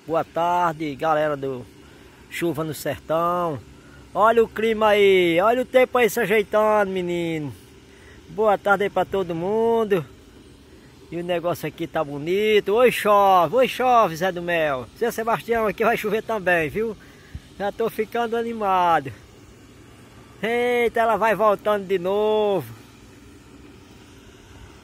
Boa tarde, galera do Chuva no Sertão. Olha o clima aí, olha o tempo aí se ajeitando, menino. Boa tarde aí pra todo mundo. E o negócio aqui tá bonito. Oi chove, Zé do Mel. Zé Sebastião, aqui vai chover também, viu? Já tô ficando animado. Eita, ela vai voltando de novo.